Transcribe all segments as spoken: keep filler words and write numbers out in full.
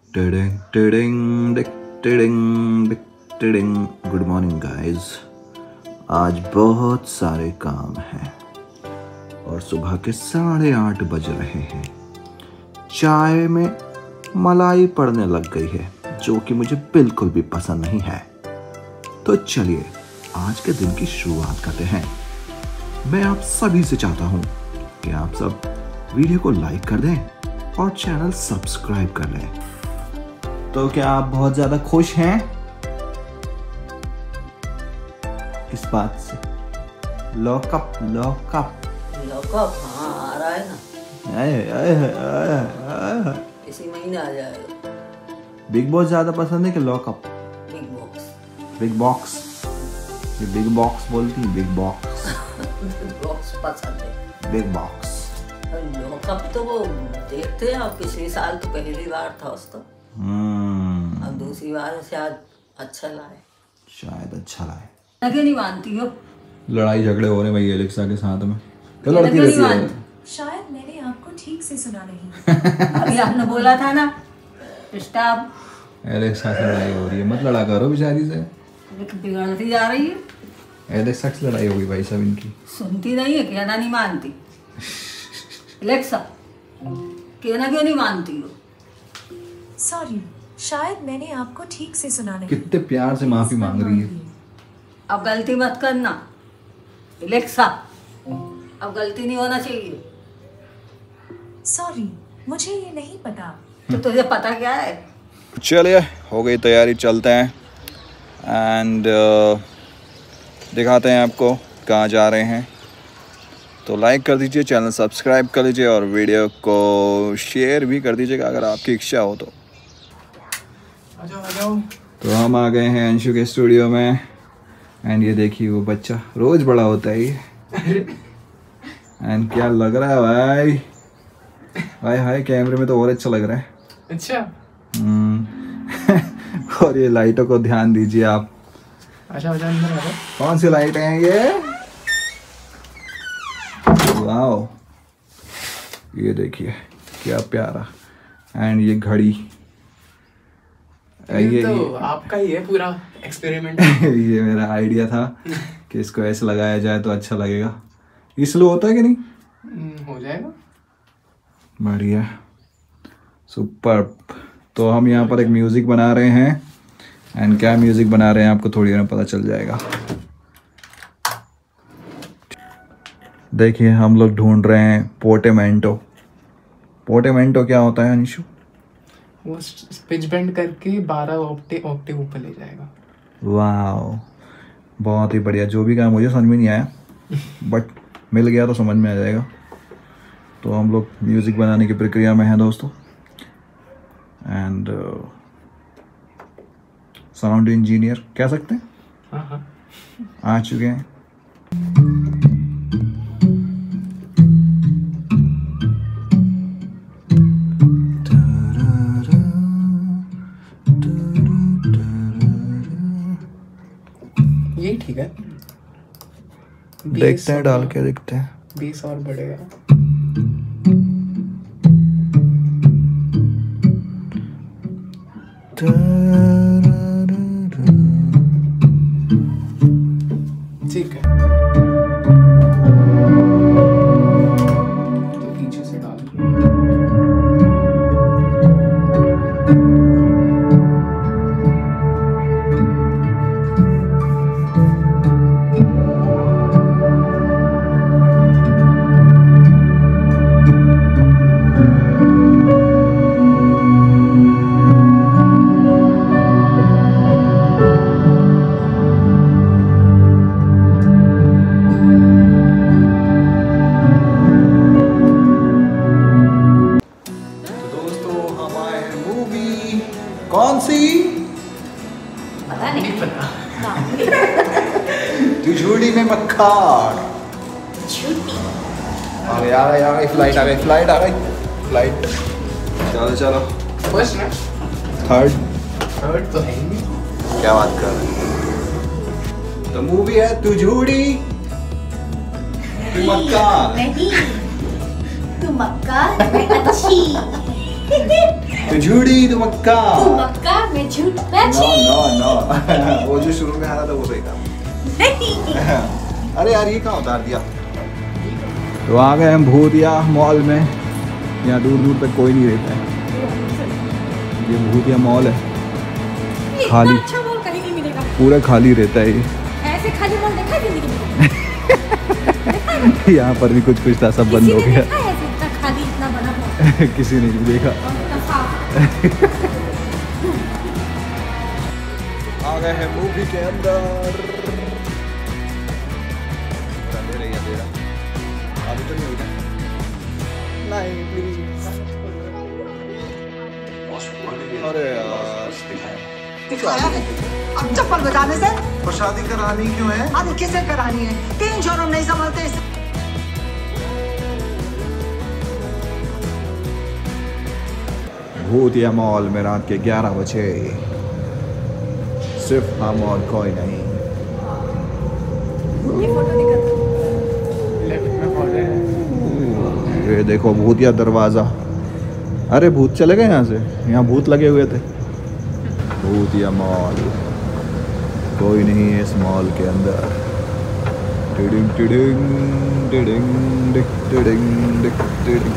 Tiding टिडिंग डिक टिडिंग डिक टिडिंग। Good morning guys. आज बहुत सारे काम हैं और सुबह के साढ़े आठ बज रहे हैं। चाय में मलाई पड़ने लग गई है जो कि मुझे बिल्कुल भी पसंद नहीं है। तो चलिए आज के दिन की शुरुआत करते हैं। मैं आप सभी से चाहता हूं कि आप सब वीडियो को लाइक कर दें और चैनल सब्सक्राइब कर लें। तो क्या आप बहुत ज्यादा खुश हैं? किस बात से? लॉकअप लॉकअप लॉकअप हाँ आ रहा है ना। आए, आए, आए, आए। इसी महीने आ जाएगा। बिग बॉस ज्यादा पसंद है कि lockup? Big box. Big box. ये बिग बॉक्स बोलती है। Big box. बिग बॉक्स पसंद है। Big box. लॉकअप तो वो देखते हैं। अब पिछले साल तो पहली बार था उसका। हम्म अब दूसरी बार शायद अच्छा लाए। शायद अच्छा लाए। लगे नहीं मानती हो। लड़ाई झगड़े हो रहे भाई एलेक्सा के साथ में। क्या लड़ती रहती है? शायद मैंने आपको ठीक से सुना नहीं। अभी आपने बोला था ना स्टॉप। एलेक्सा से लड़ाई हो रही है। मत लड़ा करो बेचारी से। बिगड़ती जा रही है। एलेक्सा से लड़ाई होगी भाई सब इनकी। सुनती नहीं है, कहना नहीं मानती। एलेक्सा कहना क्यों नहीं मानती हो? सॉरी, शायद मैंने आपको ठीक से सुना नहीं। कितने प्यार से माफी मांग रही है। अब गलती मत करना एलेक्सा। अब गलती नहीं होना चाहिए। सॉरी, मुझे ये नहीं पता। तो तुझे पता क्या है? चलिए हो गई तैयारी, चलते हैं एंड uh, दिखाते हैं आपको कहाँ जा रहे हैं। तो लाइक कर दीजिए, चैनल सब्सक्राइब कर लीजिए और वीडियो को शेयर भी कर दीजिएगा अगर आपकी इच्छा हो तो। आ जाओ आ जाओ। तो हम आ गए हैं अंशु के स्टूडियो में एंड ये देखिए वो बच्चा रोज बड़ा होता है ये। एंड क्या लग रहा है भाई? हाय हाय, कैमरे में तो और अच्छा लग रहा है। अच्छा। हम्म और ये लाइटों को ध्यान दीजिए आप। अच्छा अच्छा, अंदर आ जाओ। कौन सी लाइट हैं ये? वाओ, ये देखिए क्या प्यारा। एंड ये घड़ी ये, ये तो आपका ही है पूरा एक्सपेरिमेंट। ये मेरा आइडिया था कि इसको ऐसे लगाया जाए तो अच्छा लगेगा। ये स्लो होता है कि नहीं? हो जाएगा। बढ़िया, सुपर। तो हम यहाँ पर एक म्यूजिक बना रहे हैं एंड क्या म्यूजिक बना रहे हैं आपको थोड़ी देर में पता चल जाएगा। देखिए हम लोग ढूंढ रहे हैं पोटेमेंटो। पोटेमेंटो क्या होता है अंशु? वो पिच बेंड करके बारह ऑक्टेव ऑक्टेव ऊपर ले जाएगा। वाह, बहुत ही बढ़िया। जो भी कहा मुझे समझ में नहीं आया बट मिल गया तो समझ में आ जाएगा। तो हम लोग म्यूजिक बनाने की प्रक्रिया में हैं दोस्तों एंड साउंड इंजीनियर कह सकते हैं हाँ हाँ आ चुके हैं। यही ठीक है। देखते हैं, डाल के देखते हैं। बीस और बढ़ेगा। ठीक है, तो पीछे से डाल। कौन सी? पता नहीं पता। झूठी में मक्खन। आ गई आ गई आ गई फ्लाइट आ गई फ्लाइट आ गई फ्लाइट। चलो चलो, फर्स्ट ना? थर्ड। थर्ड तो है ही नहीं। क्या बात कर रहे हैं? तो मूवी है तू झूठी तू मक्का। नहीं, तू मक्का मैं अच्छी। तो झूठी तो मक्का। तू मक्का मैं झूठ नो बची। नो नो वो जो शुरू में आ रहा था वो सही था। अरे यार ये कहाँ उतार दिया। तो आ गए हम भूतिया मॉल में। यहाँ दूर दूर तक कोई नहीं रहता है। ये भूतिया मॉल है, खाली। अच्छा मॉल कहीं नहीं मिलेगा, पूरा खाली रहता है ये। ऐसे खाली मॉल देखा है जिंदगी में? यहाँ पर भी कुछ कुछ था, सब बंद हो गया। देखा है ऐसे इतना खाली इतना बड़ा मॉल? किसी ने नहीं देखा। आ गए हैं मूवी के अंदर। दे रही है, दे रहा। अभी तो नहीं हुई। नहीं प्लीज। अरे यार दिखाया है अब चप्पल बजाने से। और शादी करानी क्यों है? अरे किसे करानी है? तीन शोरूम नहीं संभलते इसे। भूतिया मॉल में रात के ग्यारह बजे सिर्फ हम और कोई नहीं। ये फोटो दिखा। लेफ्ट में पौधे हैं। ये देखो भूतिया दरवाजा। अरे भूत चले गए यहाँ से, यहाँ भूत लगे हुए थे। भूतिया मॉल, कोई नहीं है इस मॉल के अंदर। टिडिंग टिडिंग टिडिंग डिक टिडिंग डिक टिडिंग।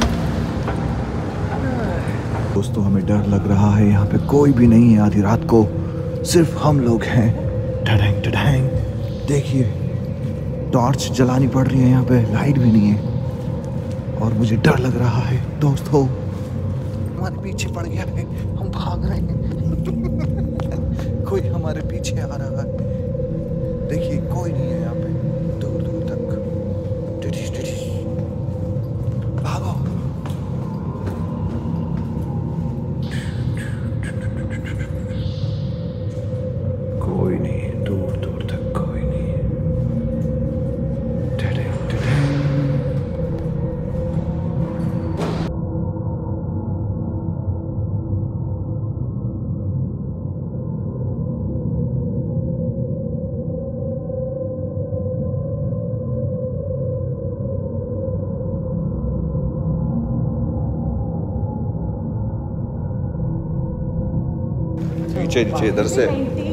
दोस्तों हमें डर लग रहा है, यहाँ पे कोई भी नहीं है आधी रात को, सिर्फ हम लोग हैं। टडैंग टडैंग, देखिए टॉर्च जलानी पड़ रही है, यहाँ पे लाइट भी नहीं है और मुझे डर लग रहा है। दोस्तों हमारे पीछे पड़ गया है, हम भाग रहे हैं। कोई हमारे पीछे आ रहा है। देखिए कोई नहीं है यहाँ पे दूर दूर तक। टिडिश टिडिश, भागो। कोई नहीं है, दूर दूर तक कोई नहीं है। टिडिंग टिडिंग। नीचे नीचे इधर से।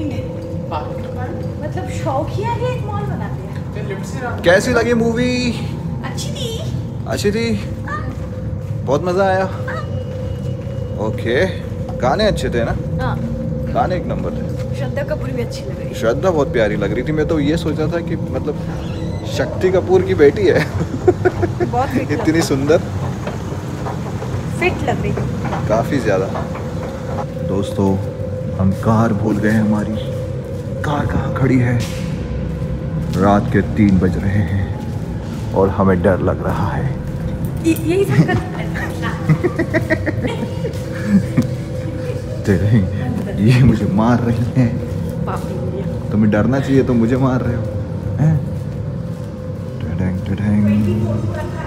मतलब शौक ही आगे एक मॉल बना दिया। लिफ्ट से रात कैसी लगी मूवी? अच्छी थी। अच्छी थी, बहुत मजा आया। ओके, गाने अच्छे थे ना? हाँ, गाने एक नंबर थे। श्रद्धा कपूर भी अच्छी लग रही है। श्रद्धा बहुत प्यारी लग रही थी। मैं तो ये सोचा था कि मतलब शक्ति कपूर की बेटी है। बहुत फिट लग इतनी सुंदर, फिट लग रही है। काफी ज्यादा। दोस्तों हम कार भूल गए, हमारी कार कहाँ खड़ी है? रात के तीन बज रहे हैं और हमें डर लग रहा है। ये- यही सब कर तेरे ये मुझे मार रही हैं। पापी ये। तुम्हें डरना चाहिए, तुम मुझे मार रहे हो हैं? टडैंग टडैंग।